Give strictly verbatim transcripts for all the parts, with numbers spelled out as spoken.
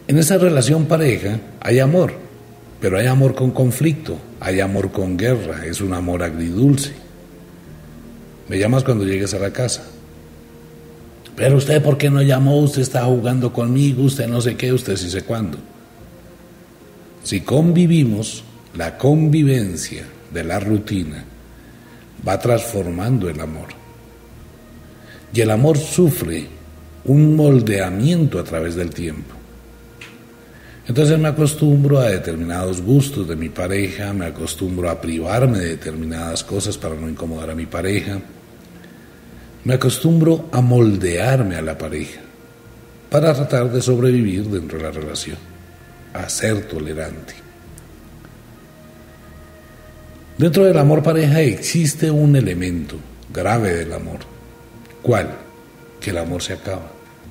En esa relación pareja hay amor, pero hay amor con conflicto, hay amor con guerra, es un amor agridulce. Me llamas cuando llegues a la casa. Pero usted, ¿por qué no llamó? Usted está jugando conmigo, usted no sé qué, usted sí sé cuándo. Si convivimos, la convivencia de la rutina va transformando el amor. Y el amor sufre un moldeamiento a través del tiempo. Entonces me acostumbro a determinados gustos de mi pareja, me acostumbro a privarme de determinadas cosas para no incomodar a mi pareja, me acostumbro a moldearme a la pareja para tratar de sobrevivir dentro de la relación, a ser tolerante. Dentro del amor pareja existe un elemento grave del amor. ¿Cuál? Que el amor se acaba.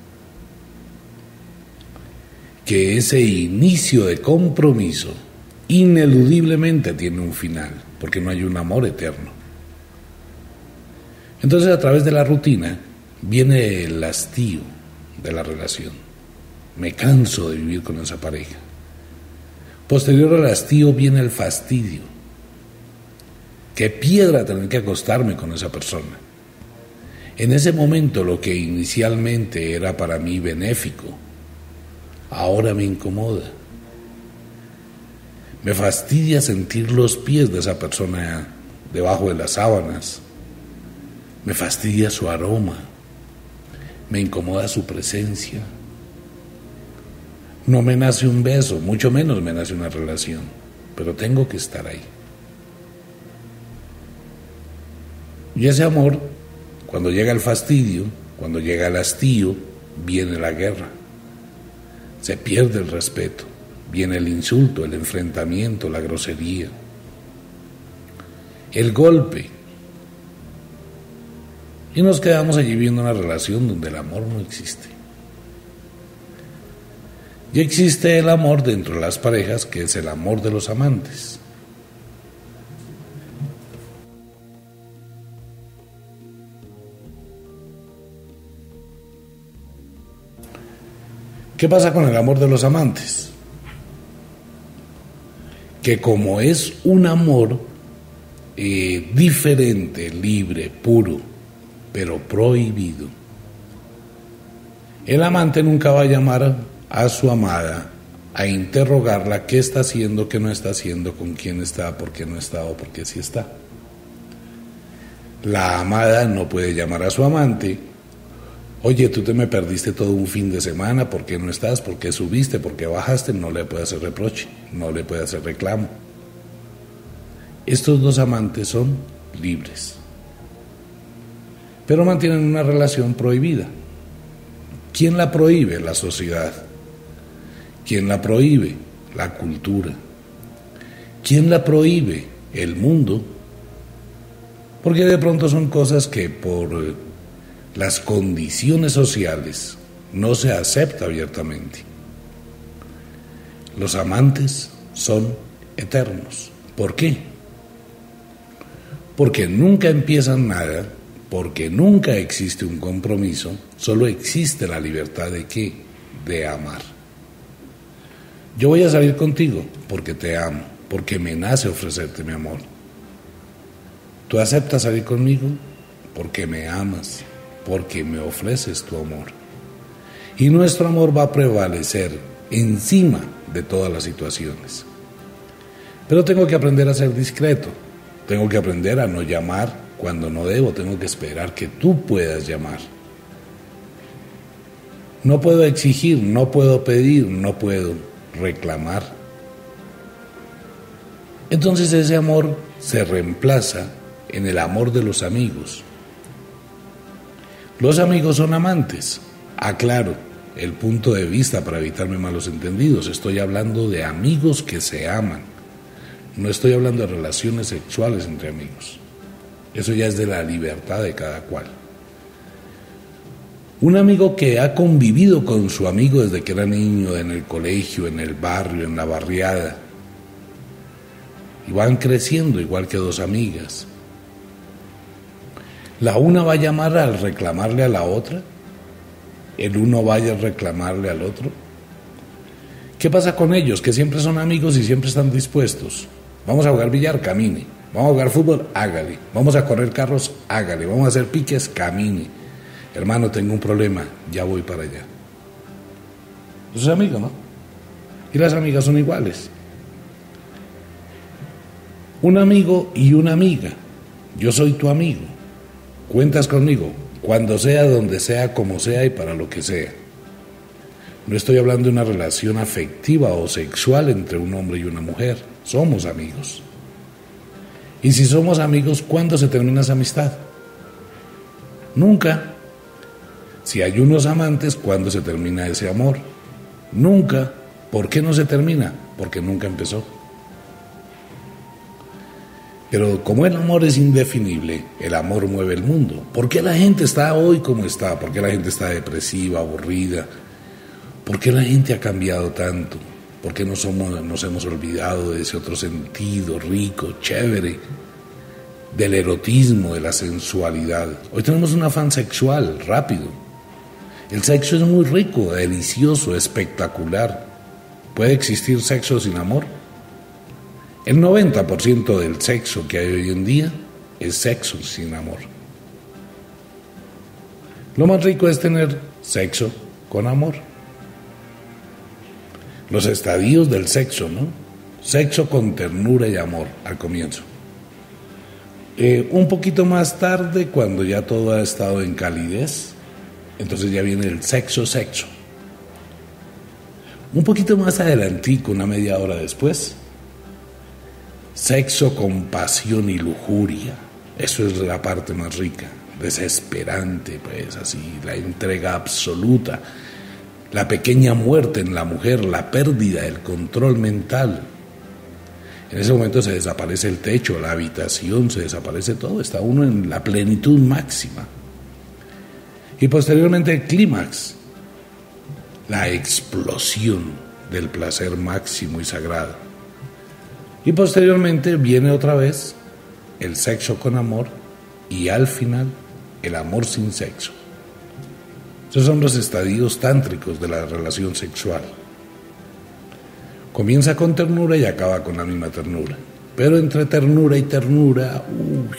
Que ese inicio de compromiso ineludiblemente tiene un final, porque no hay un amor eterno. Entonces, a través de la rutina viene el hastío de la relación. Me canso de vivir con esa pareja. Posterior al hastío viene el fastidio. Qué piedra tener que acostarme con esa persona. En ese momento lo que inicialmente era para mí benéfico, ahora me incomoda. Me fastidia sentir los pies de esa persona debajo de las sábanas. Me fastidia su aroma. Me incomoda su presencia. No me nace un beso, mucho menos me nace una relación, pero tengo que estar ahí. Y ese amor, cuando llega el fastidio, cuando llega el hastío, viene la guerra. Se pierde el respeto, viene el insulto, el enfrentamiento, la grosería, el golpe. Y nos quedamos allí viendo una relación donde el amor no existe. Y existe el amor dentro de las parejas, que es el amor de los amantes. ¿Qué pasa con el amor de los amantes? Que como es un amor eh, diferente, libre, puro, pero prohibido, el amante nunca va a llamar a su amada a interrogarla qué está haciendo, qué no está haciendo, con quién está, por qué no está o por qué sí está. La amada no puede llamar a su amante: oye, tú te me perdiste todo un fin de semana, ¿por qué no estás? ¿Por qué subiste? ¿Por qué bajaste? No le puede hacer reproche, no le puede hacer reclamo. Estos dos amantes son libres, pero mantienen una relación prohibida. ¿Quién la prohíbe? La sociedad. ¿Quién la prohíbe? La cultura. ¿Quién la prohíbe? El mundo. Porque de pronto son cosas que por las condiciones sociales no se acepta abiertamente. Los amantes son eternos. ¿Por qué? Porque nunca empiezan nada, porque nunca existe un compromiso, solo existe la libertad de ¿qué? De amar. Yo voy a salir contigo porque te amo, porque me nace ofrecerte mi amor. Tú aceptas salir conmigo porque me amas, porque me ofreces tu amor. Y nuestro amor va a prevalecer encima de todas las situaciones. Pero tengo que aprender a ser discreto, tengo que aprender a no llamar cuando no debo, tengo que esperar que tú puedas llamar. No puedo exigir, no puedo pedir, no puedo reclamar. Entonces ese amor se reemplaza en el amor de los amigos. Los amigos son amantes. Aclaro el punto de vista para evitarme malos entendidos. Estoy hablando de amigos que se aman. No estoy hablando de relaciones sexuales entre amigos. Eso ya es de la libertad de cada cual. Un amigo que ha convivido con su amigo desde que era niño, en el colegio, en el barrio, en la barriada, y van creciendo igual que dos amigas. La una va a llamar al reclamarle a la otra, el uno vaya a reclamarle al otro. ¿Qué pasa con ellos? Que siempre son amigos y siempre están dispuestos. Vamos a jugar billar, camine. Vamos a jugar fútbol, hágale. Vamos a correr carros, hágale. Vamos a hacer piques, camine. Hermano, tengo un problema, ya voy para allá. Eso es amigo, ¿no? Y las amigas son iguales. Un amigo y una amiga. Yo soy tu amigo. Cuentas conmigo, cuando sea, donde sea, como sea y para lo que sea. No estoy hablando de una relación afectiva o sexual entre un hombre y una mujer. Somos amigos. Y si somos amigos, ¿cuándo se termina esa amistad? Nunca. Si hay unos amantes, ¿cuándo se termina ese amor? Nunca. ¿Por qué no se termina? Porque nunca empezó. Pero como el amor es indefinible, el amor mueve el mundo. ¿Por qué la gente está hoy como está? ¿Por qué la gente está depresiva, aburrida? ¿Por qué la gente ha cambiado tanto? ¿Por qué no somos, nos hemos olvidado de ese otro sentido rico, chévere, del erotismo, de la sensualidad? Hoy tenemos un afán sexual rápido. El sexo es muy rico, delicioso, espectacular. ¿Puede existir sexo sin amor? El noventa por ciento del sexo que hay hoy en día es sexo sin amor. Lo más rico es tener sexo con amor. Los estadios del sexo, ¿no? Sexo con ternura y amor al comienzo. Eh, un poquito más tarde, cuando ya todo ha estado en calidez, entonces ya viene el sexo, sexo. Un poquito más adelantico, una media hora después, sexo con pasión y lujuria. Eso es la parte más rica, desesperante, pues así, la entrega absoluta. La pequeña muerte en la mujer, la pérdida del control mental. En ese momento se desaparece el techo, la habitación, se desaparece todo, está uno en la plenitud máxima. Y posteriormente el clímax, la explosión del placer máximo y sagrado. Y posteriormente viene otra vez el sexo con amor y al final el amor sin sexo. Esos son los estadios tántricos de la relación sexual. Comienza con ternura y acaba con la misma ternura. Pero entre ternura y ternura, uy,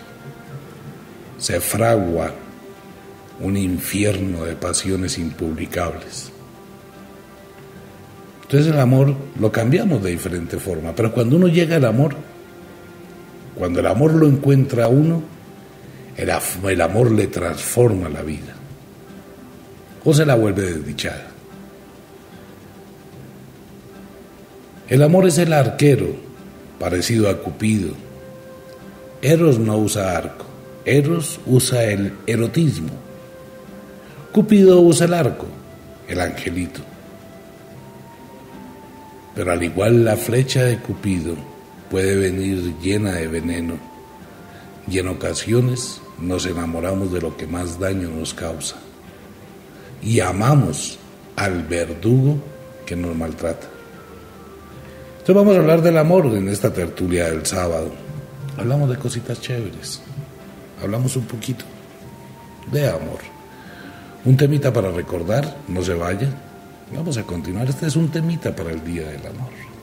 se fragua un infierno de pasiones impublicables. Entonces el amor lo cambiamos de diferente forma, pero cuando uno llega al amor, cuando el amor lo encuentra a uno, el, el amor le transforma la vida. O se la vuelve desdichada. El amor es el arquero, parecido a Cupido. Eros no usa arco, Eros usa el erotismo. Cupido usa el arco, el angelito. Pero al igual la flecha de Cupido puede venir llena de veneno, y en ocasiones nos enamoramos de lo que más daño nos causa. Y amamos al verdugo que nos maltrata. Entonces vamos a hablar del amor en esta tertulia del sábado. Hablamos de cositas chéveres. Hablamos un poquito de amor. Un temita para recordar, no se vaya. Vamos a continuar. Este es un temita para el Día del Amor.